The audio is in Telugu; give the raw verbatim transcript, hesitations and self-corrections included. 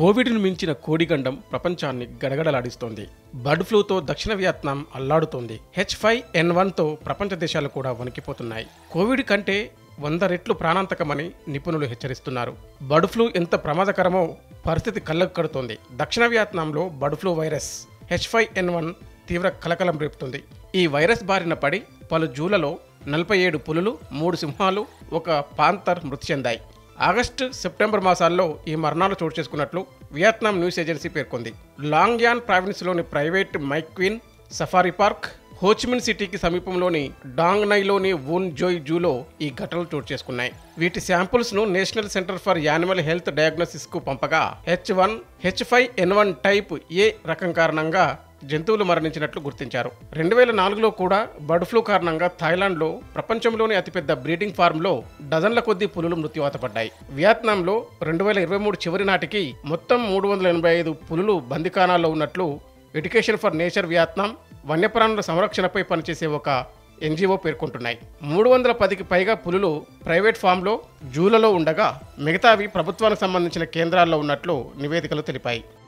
కోవిడ్ను మించిన కోడిగండం ప్రపంచాన్ని గడగడలాడిస్తోంది. బర్డ్ ఫ్లూతో దక్షిణ వియత్నాం అల్లాడుతోంది. హెచ్ ఫైవ్ ఎన్ వన్తో ప్రపంచ దేశాలు కూడా వణికిపోతున్నాయి. కోవిడ్ కంటే వంద రెట్లు ప్రాణాంతకమని నిపుణులు హెచ్చరిస్తున్నారు. బర్డ్ ఫ్లూ ఎంత ప్రమాదకరమో పరిస్థితి కళ్ళకు కడుతోంది. దక్షిణ వియత్నాంలో bird flu virus H five N one తీవ్ర కలకలం రేపుతుంది. ఈ వైరస్ బారిన పడి పలు జూలలో నలభై ఏడు పులులు, మూడు సింహాలు, ఒక పాంతర్ మృతి చెందాయి. ఆగస్టు, సెప్టెంబర్ మాసాల్లో ఈ మరణాలు చోటు చేసుకున్నట్లు వియత్నాం న్యూస్ ఏజెన్సీ పేర్కొంది. లాంగ్యాన్ ప్రావిన్స్లోని private My Quynh safari park, Ho Chi Minh సిటీకి సమీపంలోని డాంగ్ నైలోని వూన్ జోయ్ జూలో ఈ ఘటనలు చోటు చేసుకున్నాయి. వీటి శాంపుల్స్ ను national centre for animal health diagnosis కు పంపగా H one H five N one type A రకం కారణంగా జంతువులు మరణించినట్లు గుర్తించారు. రెండు వేల నాలుగులో కూడా బర్డ్ ఫ్లూ కారణంగా థాయిలాండ్లో ప్రపంచంలోని అతిపెద్ద బ్రీడింగ్ ఫార్మ్లో డజన్ల కొద్దీ పులులు మృత్యువాత పడ్డాయి. వియత్నాంలో రెండు వేల ఇరవై మూడు చివరి నాటికి మొత్తం మూడు వందల ఎనభై ఐదు పులులు బందికానాల్లో ఉన్నట్లు ఎడ్యుకేషన్ ఫర్ నేచర్ వియత్నాం వన్యప్రాణుల సంరక్షణపై పనిచేసే ఒక ఎన్జిఓ పేర్కొంటున్నాయి. మూడు వందల పదికి పైగా పులులు ప్రైవేట్ ఫామ్లో, జూలలో ఉండగా మిగతావి ప్రభుత్వానికి సంబంధించిన కేంద్రాల్లో ఉన్నట్లు నివేదికలు తెలిపాయి.